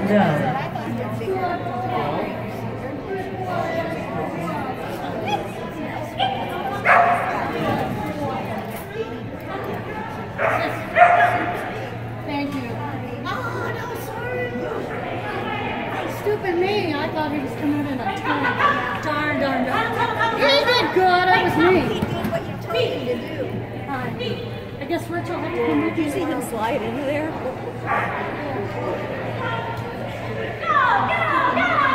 No. Thank you. Oh, no, sorry. Stupid me. I thought he was coming in a ton. Darn. He did good. It was me. He did what you told him to do. I guess Rich will have to come with Did you see him slide into there? Go!